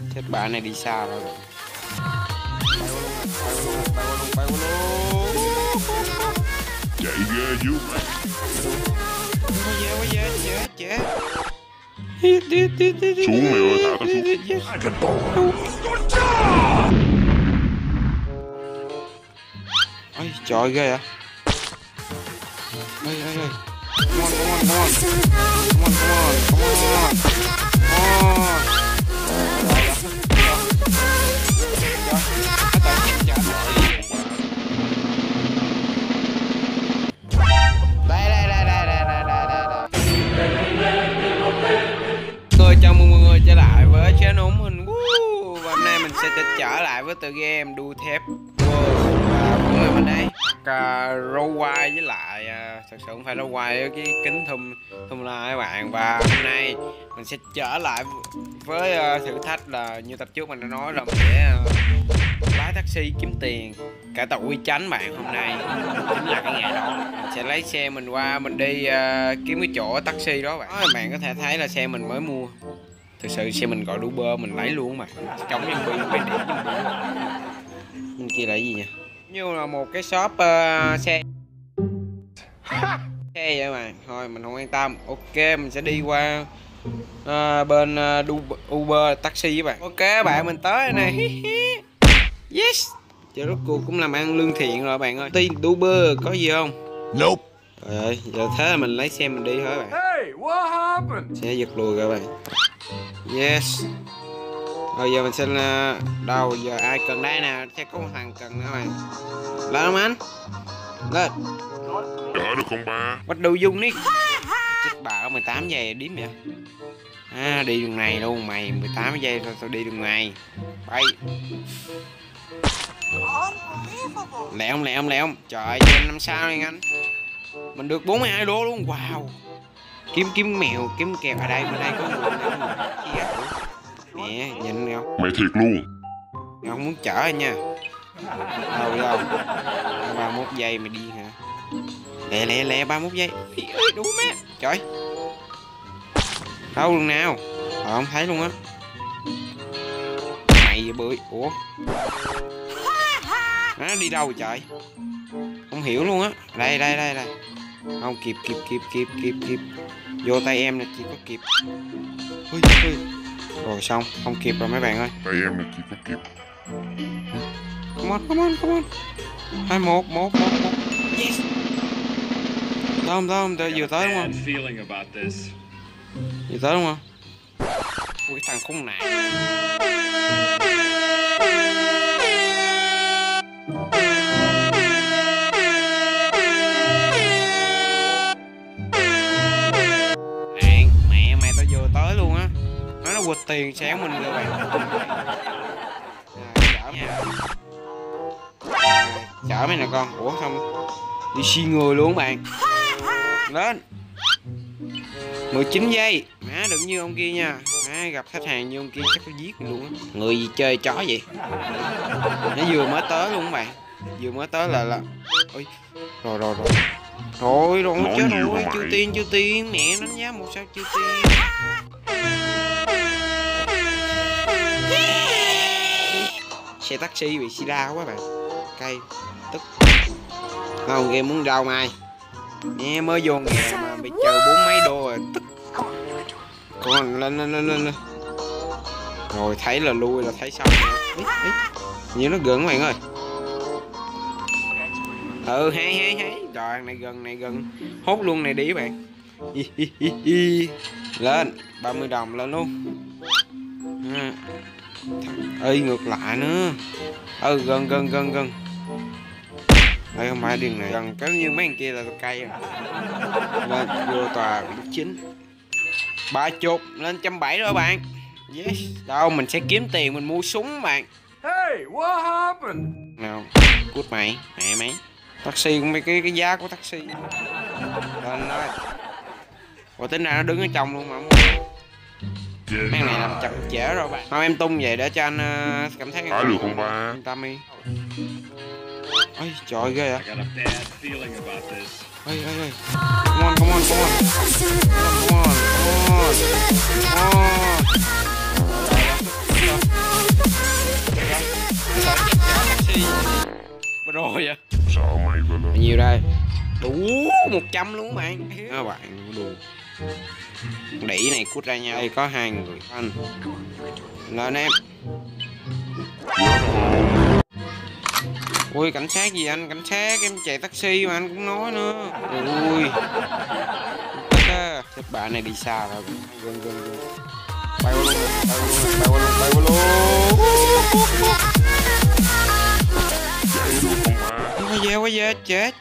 Chết bạn này đi xa rồi. Bay qua luôn. Chạy ghê dữ. Quá dễ. Xuống mày ơi, thả tao xuống. Ôi trời ghê à. Ê. Come on. Chào mừng mọi người trở lại với channel mình. Và hôm nay mình sẽ trở lại với tựa game đua thép World. Và mọi người bên đây roll wide với lại thật sự không phải roll wide, cái kính thum la các bạn. Và hôm nay mình sẽ trở lại với thử thách là như tập trước mình đã nói là mình sẽ lái taxi kiếm tiền cả tàu Uy Chánh bạn. Hôm nay chính là cái ngày đó mình sẽ lấy xe mình qua mình đi kiếm cái chỗ taxi đó bạn. Bạn có thể thấy là xe mình mới mua, thực sự xe mình gọi Uber mình lấy luôn mà, chống nhân viên phải điểm bên kia là gì nhỉ, như là một cái shop xe vậy mà. Thôi mình không quan tâm. Ok, mình sẽ đi qua bên Uber taxi với bạn. Ok bạn, mình tới này. Yes, giờ rốt cuộc cũng làm ăn lương thiện rồi bạn ơi. Tin Uber có gì không? Nope. Trời ơi, giờ thế là mình lấy xe mình đi thôi bạn. Hey, what happened? Xe giật lùi rồi bạn. Yes. Rồi giờ mình sẽ đâu giờ ai cần đây nè, sẽ có một thằng cần nữa bạn. Lên không anh? Lên. Đỡ được không ba? Bắt đầu dùng đi. Chết bà, có 18 giây điếm vậy. À, đi đường này luôn mày, 18 giây thôi tao đi đường này. Bay. Lẹ không? Trời ơi, trên 5 sao này anh. Mình được 42 đô luôn. Wow. Kiếm mèo, kiếm kèo ở đây có người. Nè, nhìn không? Mày thiệt luôn. Mày không muốn chở anh nha. Đâu 31 giây mày đi hả? Lẹ 31 giây. Ôi đủ má. Trời. Đâu đường nào? Không thấy luôn á. Mày bưởi. Ủa? Nó đi đâu rồi trời? Không hiểu luôn á. Đây. Không kịp. Vô tay em nè, chỉ có kịp. Ui. Rồi xong, không kịp rồi mấy bạn ơi. Tay em là chỉ có kịp. Come on. 21. Yes. Không, vừa tới đúng không? Vừa tới đúng không? Ui, cái thằng khốn nạn. Mẹ tao vừa tới luôn á. Nó quỵt tiền sáng mình rồi bạn. Chở mấy nè con. Ủa xong đi xi người luôn bạn. Lên 19 giây. Má đừng như ông kia nha. Má gặp khách hàng như ông kia chắc phải giết mình luôn á. Người gì chơi chó vậy. Nó vừa mới tới luôn các bạn. Vừa mới tới là ôi. Rồi chết rồi. Chưa tiên. Mẹ đánh giá 1 sao chưa tiên. Xe taxi bị sida quá bạn. Cay tức. Không, game muốn đâu mày. Nghe mới vô nghề mà bị chờ 4 mấy đô rồi tức. Còn lên. Rồi thấy là lui là thấy xong rồi. Ý. Như nó gần các bạn ơi. Hay. Rồi này gần. Hốt luôn này đi các bạn. Lên 30 đồng lên luôn. Ơi ngược lại nữa. Gần. Đây không phải đường này, gần cái như mấy thằng kia là cây rồi. Lên vô tòa bước chính. 30 lên 170 rồi bạn. Yes. Đâu mình sẽ kiếm tiền mình mua súng bạn. Hey, what happened? Nào, cút mày, mẹ mày. Taxi cũng mấy cái giá của taxi. Lên nói. Ủa tính ra nó đứng ở trong luôn mà không. Mấy này làm chậm trễ rồi bạn. Thôi em tung vậy để cho anh cảm thấy Phải được không ba? Yên tâm đi. Ôi trời ghê à. Ôi. Come on. rồi vậy? Sợ mày vậy Bao đó. nhiêu đây? Đủ 100 luôn các bạn. Các bạn đùa. Đĩ này cút ra nhau. Đây có 2 người. Anh lên em. Ui cảnh sát gì anh? Cảnh sát em chạy taxi mà anh cũng nói nữa. Ui chết bà này đi xa rồi. Gần gần bay qua luôn, bay qua luôn, bay qua luôn. Quay về chết.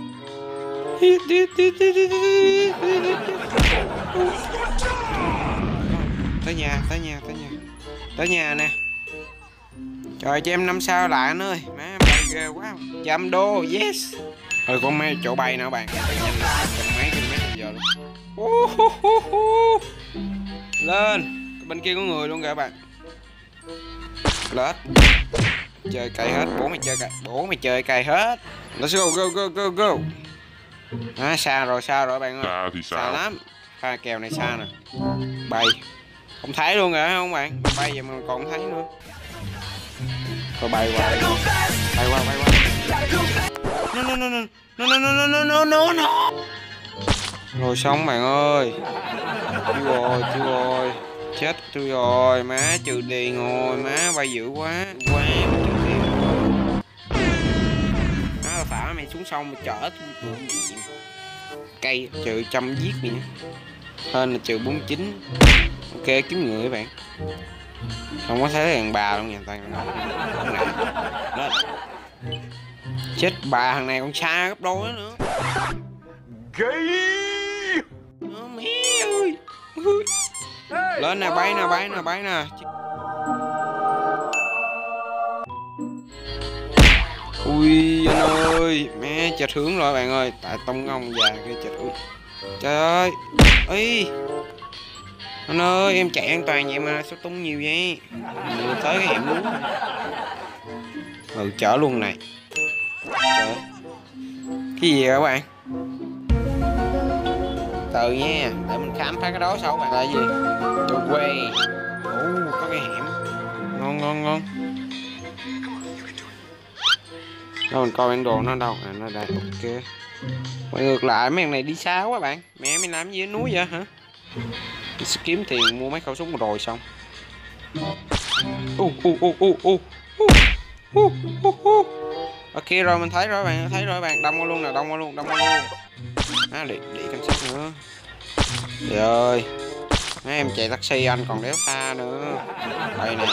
Tới nhà nè. Trời cho em 5 sao lại anh ơi. Má bay ghê quá. 100 đô, yes. Rồi con mấy chỗ bay nữa bạn. Bay nhanh trăm mấy km giờ luôn. Lên. Bên kia có người luôn kìa các bạn. Lết. Chơi cày hết, bố mày chơi cày hết. Let's go. À, xa rồi bạn ơi. Xa thì Xa sao? lắm. Pha kèo này xa nè. Bay. Không thấy luôn rồi không bạn? Bay vậy mà còn không thấy nữa. Thôi bay qua. No. Rồi xong bạn ơi. Chứ rồi. Chết tôi rồi, má trừ tiền rồi, má bay dữ quá. Trừ tiền rồi. Má là phả mày xuống sông mà chở tôi. Cây trừ 100 giết mày nhé. Hên là trừ 49. Ok kiếm người các bạn. Không có thấy thằng bà luôn nha toàn. Chết bà thằng này còn xa gấp đôi nữa. Mẹ ơi. Lên nè, bay nè. Ui anh ơi, mẹ chệch hướng rồi bạn ơi. Tại tông ông già kia chệch. Ui trời ơi. Ý anh ơi, em chạy an toàn vậy mà sao tung nhiều vậy? Vừa tới cái hẻm núi. Chở luôn này. Trời. Cái gì vậy các bạn? Từ nha, để mình khám phá cái đó sau bạn. Là cái gì? The way. Có cái hẻm. Ngon. Đâu mình coi bản đồ nó đâu? À nó đây, ok. Mà ngược lại mấy thằng này đi xa quá bạn. Mẹ mày làm gì ở núi vậy hả? Mình sẽ kiếm tiền mua mấy khẩu súng rồi xong. Ok rồi mình thấy rồi bạn, đông qua luôn. Để cảnh sát nữa. Rồi. Mấy em chạy taxi anh còn đéo xa nữa. Đây nè.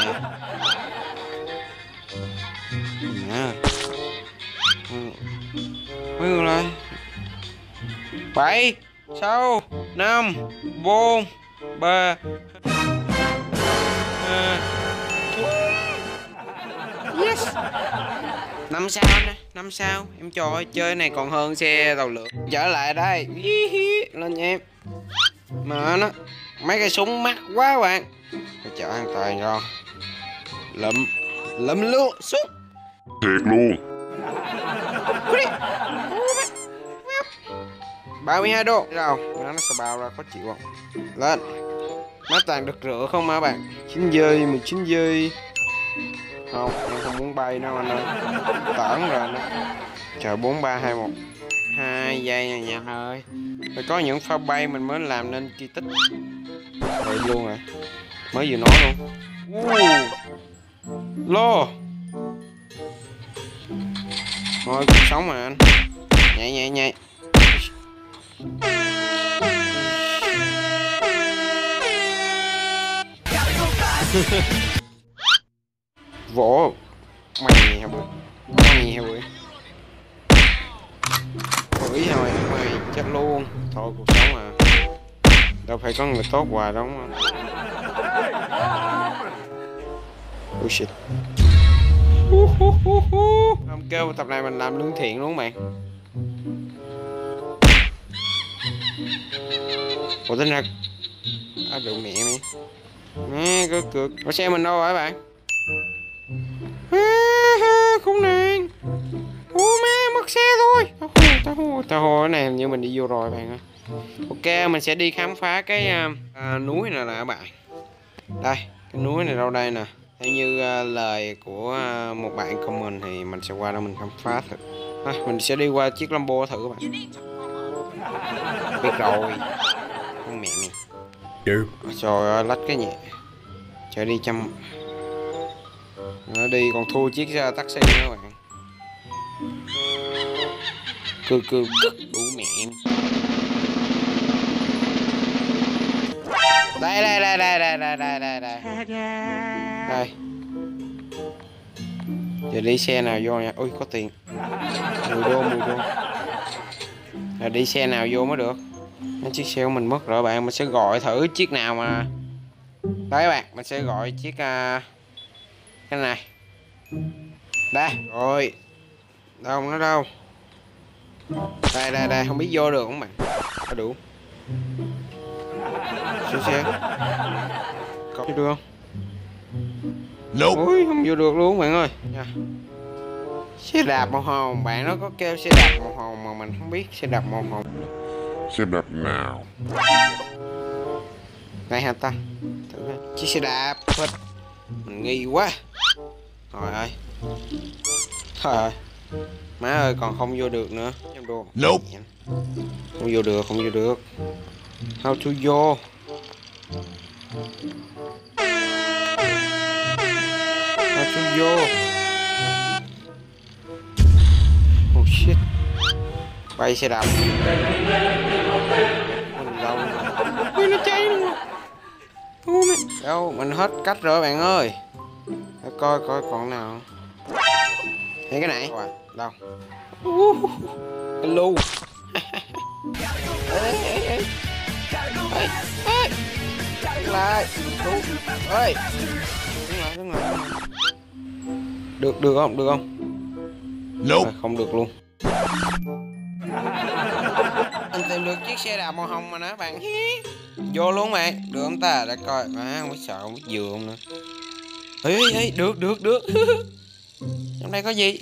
Mấy người lại 7 6 5 4 3 yes 5 sao nè, 5 sao. Em trời ơi, chơi này còn hơn xe tàu lượn. Trở lại đây. Lên nha em. Mà nó mấy cái súng mắc quá bạn. Phải chở an toàn rồi. Lụm luôn xuống. Thiệt luôn. 32 đô. Đâu, nó sẽ bao ra khó chịu không? Lên. Nó toàn được rửa không mà bạn. 9 giây, 19 giây. Không, em không muốn bay đâu anh ơi. Tởn rồi nó. Chờ 4, 3, 2, 1 2 giây nha ơi. Phải có những pha bay mình mới làm nên kỳ tích. Vậy luôn rồi. Mới vừa nói luôn. Lô. Thôi cuộc sống mà anh. Nhảy. Vỗ mày hả bữa hửi rồi mày chết luôn. Thôi cuộc sống mà đâu phải có người tốt hoài đúng không? Oh shit. Không kêu tập này mình làm lương thiện luôn bạn. Ủa tính ra được mẹ mày. Nè cực. Có xe mình đâu rồi bạn? Khốn nạn. Ủa má mất xe rồi. Tao hô cái này hình như mình đi vô rồi bạn ơi. Ok mình sẽ đi khám phá cái núi này nè bạn. Đây cái núi này đâu đây nè. theo như lời của một bạn comment thì mình sẽ qua đó mình khám phá thử. Mình sẽ đi qua chiếc Lambo thử các bạn. Biết rồi, con mẹ mày. Trời ơi, lách cái nhẹ. Chạy đi chăm. Nó đi còn thua chiếc taxi nữa các bạn. Cừ đủ mẹ. Đây. Đây. Giờ đi xe nào vô nha. Ui có tiền. 10 đô. Rồi đi xe nào vô mới được. Chiếc xe của mình mất rồi bạn, mình sẽ gọi thử chiếc nào mà. Đấy các bạn, mình sẽ gọi chiếc cái này. Đây, rồi. Đâu nó đâu. Đây, không biết vô được không bạn? Có đủ. Xe. Có vô được không? Nope. Ui, không vô được luôn bạn ơi. Xe đạp màu hồng, bạn nó có kêu xe đạp màu hồng mà mình không biết xe đạp màu hồng. Xe đạp nào? Đây hả ta? Thử ha. Chiếc xe đạp hết. Mình nghi quá. Trời ơi. Má ơi còn không vô được nữa. Đô. Nope. Không vô được. How to vô. Oh shit. Bay xe đạp. Ui nó cháy luôn. Đâu mình hết cách rồi bạn ơi. Để coi còn nào. Thấy cái này. Đâu. Hello. Lại. Ơi. Đứng lại. Được không? Nope. Không được luôn. Anh tìm được chiếc xe đạp màu hồng mà nè bạn. Vô luôn bạn. Được không ta? Để coi. Không biết sợ, không biết vừa không nữa. Ê, được. Trong đây có gì?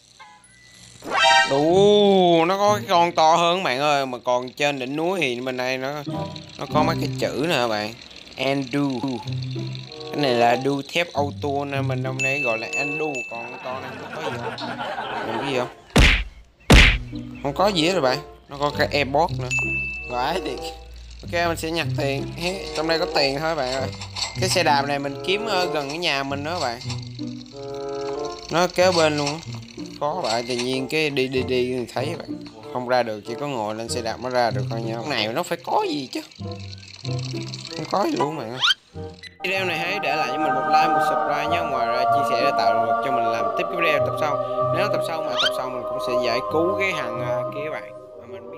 Đủ, nó có cái con to hơn bạn ơi, mà còn trên đỉnh núi thì bên đây nó có mấy cái chữ nè bạn. Andu. Cái này là đu thép auto nên mình hôm nay gọi là Andu, còn cái con này không có gì không? Làm cái gì không? Không có gì hết rồi bạn. Nó có cái airbox nữa. Vãi thì ok mình sẽ nhặt tiền. Trong đây có tiền thôi bạn ơi. Cái xe đạp này mình kiếm ở gần cái nhà mình đó bạn. Nó kế bên luôn. Có bạn tự nhiên cái đi thấy bạn không ra được, chỉ có ngồi lên xe đạp mới ra được thôi nha. Cái này nó phải có gì chứ. Không có gì luôn bạn ơi. Video này hãy để lại cho mình một like, một subscribe nhé. Ngoài ra chia sẻ để tạo động lực cho mình làm tiếp cái video tập sau. Nếu tập sau mình cũng sẽ giải cứu cái thằng kia bạn mà mình biết